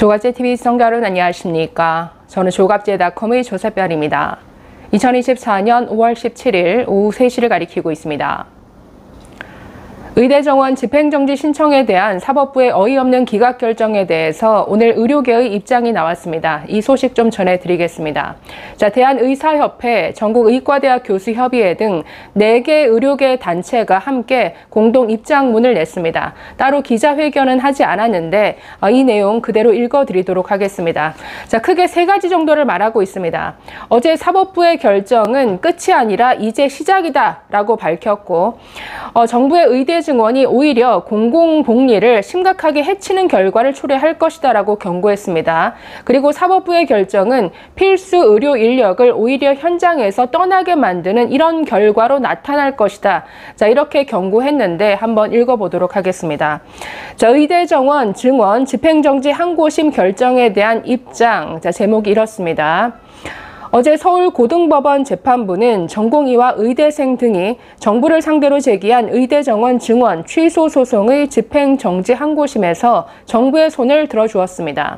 조갑제TV 시청자 여러분 안녕하십니까. 저는 조갑제닷컴의 조세별입니다. 2024년 5월 17일 오후 3시를 가리키고 있습니다. 의대 정원 집행정지 신청에 대한 사법부의 어이없는 기각 결정에 대해서 오늘 의료계의 입장이 나왔습니다. 이 소식 좀 전해드리겠습니다. 자, 대한의사협회, 전국의과대학 교수협의회 등 4개 의료계 단체가 함께 공동 입장문을 냈습니다. 따로 기자회견은 하지 않았는데 이 내용 그대로 읽어드리도록 하겠습니다. 자, 크게 3가지 정도를 말하고 있습니다. 어제 사법부의 결정은 끝이 아니라 이제 시작이다라고 밝혔고 정부의 의대 증원이 오히려 공공복리를 심각하게 해치는 결과를 초래할 것이다라고 경고했습니다. 그리고 사법부의 결정은 필수 의료 인력을 오히려 현장에서 떠나게 만드는 이런 결과로 나타날 것이다. 자, 이렇게 경고했는데 한번 읽어보도록 하겠습니다. 자, 의대 정원 증원 집행정지 항고심 결정에 대한 입장. 자, 제목이 이렇습니다. 어제 서울고등법원 재판부는 전공의와 의대생 등이 정부를 상대로 제기한 의대 정원 증원 취소 소송의 집행정지 항고심에서 정부의 손을 들어주었습니다.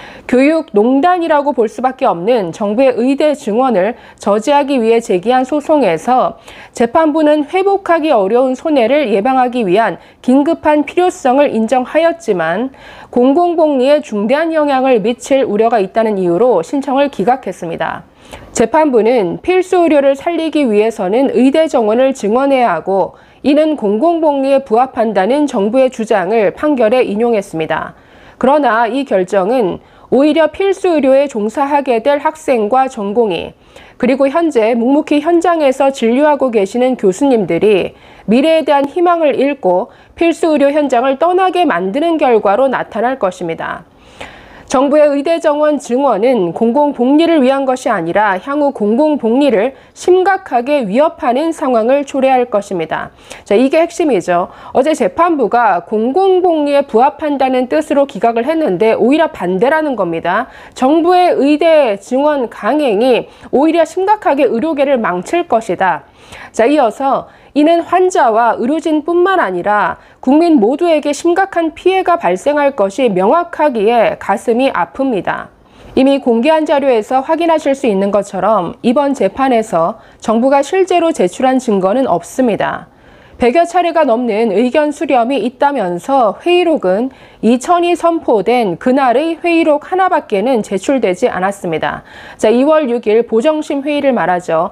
교육농단이라고 볼 수밖에 없는 정부의 의대 증원을 저지하기 위해 제기한 소송에서 재판부는 회복하기 어려운 손해를 예방하기 위한 긴급한 필요성을 인정하였지만 공공복리에 중대한 영향을 미칠 우려가 있다는 이유로 신청을 기각했습니다. 재판부는 필수 의료를 살리기 위해서는 의대 정원을 증원해야 하고 이는 공공복리에 부합한다는 정부의 주장을 판결에 인용했습니다. 그러나 이 결정은 오히려 필수 의료에 종사하게 될 학생과 전공의, 그리고 현재 묵묵히 현장에서 진료하고 계시는 교수님들이 미래에 대한 희망을 잃고 필수 의료 현장을 떠나게 만드는 결과로 나타날 것입니다. 정부의 의대 정원 증원은 공공복리를 위한 것이 아니라 향후 공공복리를 심각하게 위협하는 상황을 초래할 것입니다. 자, 이게 핵심이죠. 어제 재판부가 공공복리에 부합한다는 뜻으로 기각을 했는데 오히려 반대라는 겁니다. 정부의 의대 증원 강행이 오히려 심각하게 의료계를 망칠 것이다. 자, 이어서 이는 환자와 의료진뿐만 아니라 국민 모두에게 심각한 피해가 발생할 것이 명확하기에 가슴이 아픕니다. 이미 공개한 자료에서 확인하실 수 있는 것처럼 이번 재판에서 정부가 실제로 제출한 증거는 없습니다. 100여 차례가 넘는 의견 수렴이 있다면서 회의록은 이천이 선포된 그날의 회의록 하나밖에는 제출되지 않았습니다. 자, 2월 6일 보정심 회의를 말하죠.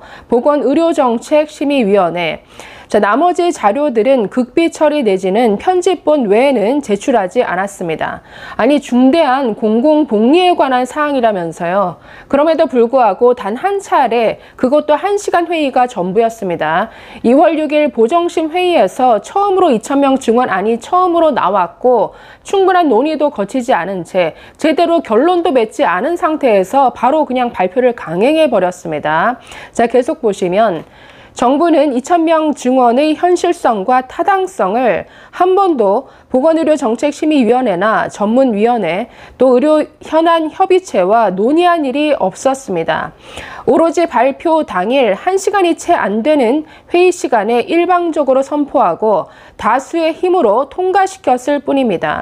보건의료정책심의위원회. 자, 나머지 자료들은 극비 처리 내지는 편집본 외에는 제출하지 않았습니다. 아니, 중대한 공공복리에 관한 사항이라면서요. 그럼에도 불구하고 단 한 차례, 그것도 1시간 회의가 전부였습니다. 2월 6일 보정심 회의에서 처음으로 2,000명 증원안이 처음으로 나왔고 충분한 논의도 거치지 않은 채 제대로 결론도 맺지 않은 상태에서 바로 그냥 발표를 강행해 버렸습니다. 자, 계속 보시면 정부는 2,000명 증원의 현실성과 타당성을 한 번도 보건의료정책심의위원회나 전문위원회 또 의료현안협의체와 논의한 일이 없었습니다. 오로지 발표 당일 1시간이 채 안 되는 회의 시간에 일방적으로 선포하고 다수의 힘으로 통과시켰을 뿐입니다.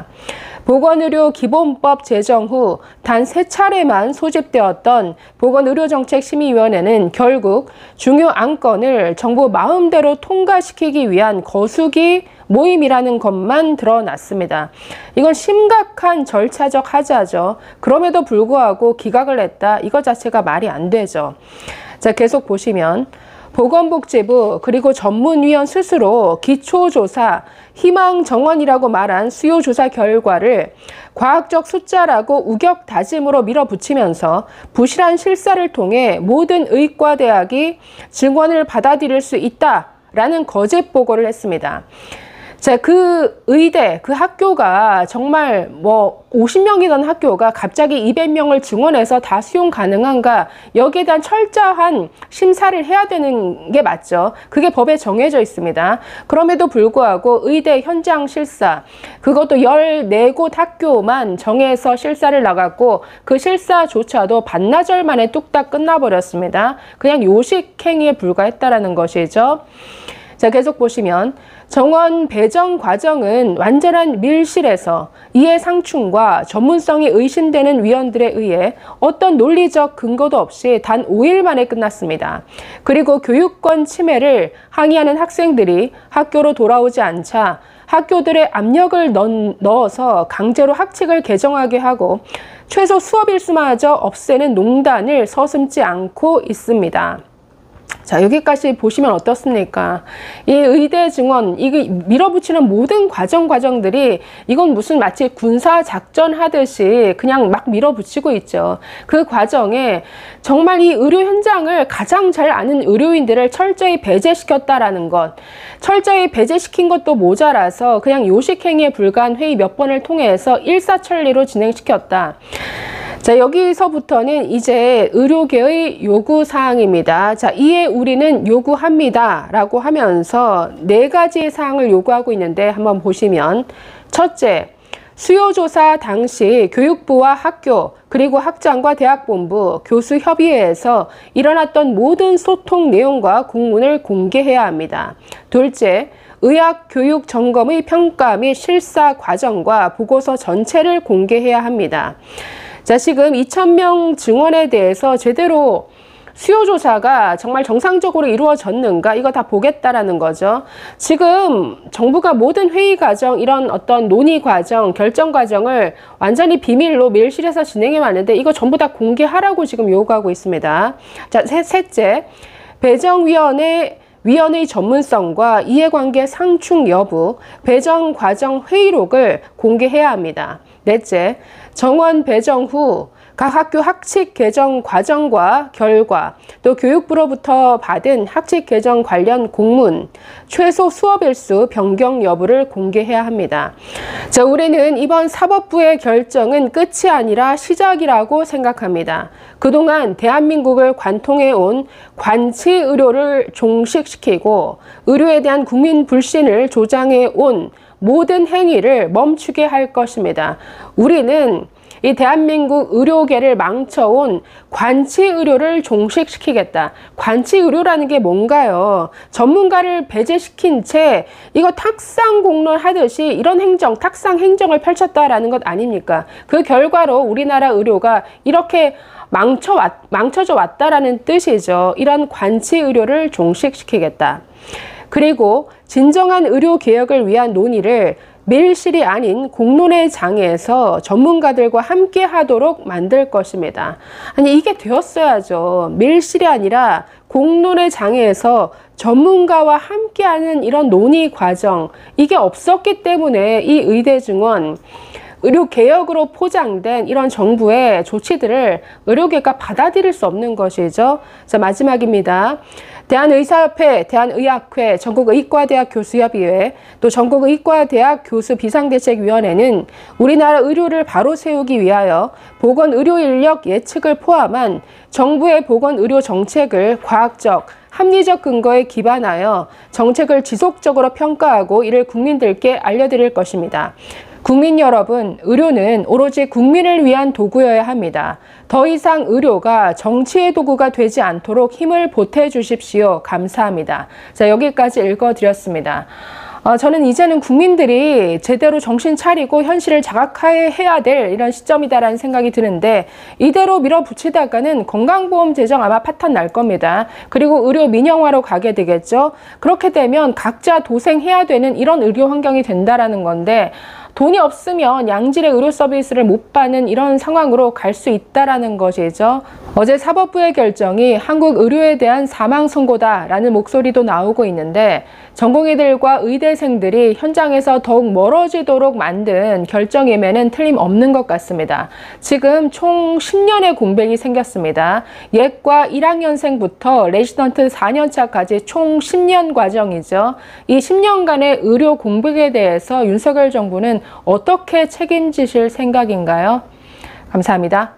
보건의료기본법 제정 후 단 3차례만 소집되었던 보건의료정책심의위원회는 결국 중요 안건을 정부 마음대로 통과시키기 위한 거수기 모임이라는 것만 드러났습니다. 이건 심각한 절차적 하자죠. 그럼에도 불구하고 기각을 했다. 이것 자체가 말이 안 되죠. 자, 계속 보시면 보건복지부 그리고 전문위원 스스로 기초조사, 희망정원이라고 말한 수요조사 결과를 과학적 숫자라고 우격다짐으로 밀어붙이면서 부실한 실사를 통해 모든 의과대학이 증원을 받아들일 수 있다라는 거짓 보고를 했습니다. 자, 그 의대, 그 학교가 정말 50명이던 학교가 갑자기 200명을 증원해서 다 수용 가능한가? 여기에 대한 철저한 심사를 해야 되는 게 맞죠. 그게 법에 정해져 있습니다. 그럼에도 불구하고 의대 현장 실사, 그것도 14곳 학교만 정해서 실사를 나갔고 그 실사조차도 반나절 만에 뚝딱 끝나버렸습니다. 그냥 요식행위에 불과했다라는 것이죠. 자, 계속 보시면 정원 배정 과정은 완전한 밀실에서 이해 상충과 전문성이 의심되는 위원들에 의해 어떤 논리적 근거도 없이 단 5일 만에 끝났습니다. 그리고 교육권 침해를 항의하는 학생들이 학교로 돌아오지 않자 학교들의 압력을 넣어서 강제로 학칙을 개정하게 하고 최소 수업 일수마저 없애는 농단을 서슴지 않고 있습니다. 자, 여기까지 보시면 어떻습니까? 이 의대 증원, 이게 밀어붙이는 모든 과정들이 이건 무슨 마치 군사 작전 하듯이 그냥 막 밀어붙이고 있죠. 그 과정에 정말 이 의료 현장을 가장 잘 아는 의료인들을 철저히 배제시켰다라는 것. 철저히 배제시킨 것도 모자라서 그냥 요식행위에 불과한 회의 몇 번을 통해서 일사천리로 진행시켰다. 자, 여기서부터는 이제 의료계의 요구사항입니다. 자, 이에 우리는 요구합니다 라고 하면서 4가지 사항을 요구하고 있는데 한번 보시면, 첫째, 수요조사 당시 교육부와 학교 그리고 학장과 대학본부, 교수협의회에서 일어났던 모든 소통 내용과 공문을 공개해야 합니다. 둘째, 의학교육 점검의 평가 및 실사 과정과 보고서 전체를 공개해야 합니다. 자, 지금 2,000명 증원에 대해서 제대로 수요조사가 정말 정상적으로 이루어졌는가, 이거 다 보겠다라는 거죠. 지금 정부가 모든 회의 과정, 이런 어떤 논의 과정, 결정 과정을 완전히 비밀로 밀실에서 진행해 왔는데 이거 전부 다 공개하라고 지금 요구하고 있습니다. 자, 셋째, 배정위원회 위원의 전문성과 이해관계 상충 여부, 배정 과정 회의록을 공개해야 합니다. 넷째, 정원 배정 후 각 학교 학칙 개정 과정과 결과, 또 교육부로부터 받은 학칙 개정 관련 공문, 최소 수업 일수 변경 여부를 공개해야 합니다. 자, 우리는 이번 사법부의 결정은 끝이 아니라 시작이라고 생각합니다. 그동안 대한민국을 관통해온 관치 의료를 종식시키고 의료에 대한 국민 불신을 조장해온 모든 행위를 멈추게 할 것입니다. 우리는 이 대한민국 의료계를 망쳐온 관치의료를 종식시키겠다. 관치의료라는 게 뭔가요? 전문가를 배제시킨 채 이거 탁상공론 하듯이 이런 행정, 탁상 행정을 펼쳤다라는 것 아닙니까? 그 결과로 우리나라 의료가 이렇게 망쳐져 왔다라는 뜻이죠. 이런 관치의료를 종식시키겠다. 그리고 진정한 의료개혁을 위한 논의를 밀실이 아닌 공론의 장에서 전문가들과 함께 하도록 만들 것입니다. 아니, 이게 되었어야죠. 밀실이 아니라 공론의 장에서 전문가와 함께하는 이런 논의 과정, 이게 없었기 때문에 이 의대 증원, 의료개혁으로 포장된 이런 정부의 조치들을 의료계가 받아들일 수 없는 것이죠. 자, 마지막입니다. 대한의사협회, 대한의학회, 전국의과대학 교수협의회, 또 전국의과대학 교수비상대책위원회는 우리나라 의료를 바로 세우기 위하여 보건의료인력 예측을 포함한 정부의 보건의료 정책을 과학적, 합리적 근거에 기반하여 정책을 지속적으로 평가하고 이를 국민들께 알려드릴 것입니다. 국민 여러분, 의료는 오로지 국민을 위한 도구여야 합니다. 더 이상 의료가 정치의 도구가 되지 않도록 힘을 보태주십시오. 감사합니다. 자, 여기까지 읽어드렸습니다. 저는 이제는 국민들이 제대로 정신 차리고 현실을 자각해야 될 이런 시점이다라는 생각이 드는데, 이대로 밀어붙이다가는 건강보험 재정 아마 파탄 날 겁니다. 그리고 의료 민영화로 가게 되겠죠. 그렇게 되면 각자 도생해야 되는 이런 의료 환경이 된다라는 건데, 돈이 없으면 양질의 의료 서비스를 못 받는 이런 상황으로 갈 수 있다라는 것이죠. 어제 사법부의 결정이 한국 의료에 대한 사망 선고다라는 목소리도 나오고 있는데, 전공의들과 의대생들이 현장에서 더욱 멀어지도록 만든 결정임에는 틀림없는 것 같습니다. 지금 총 10년의 공백이 생겼습니다. 예과 1학년생부터 레지던트 4년차까지 총 10년 과정이죠. 이 10년간의 의료 공백에 대해서 윤석열 정부는 어떻게 책임지실 생각인가요? 감사합니다.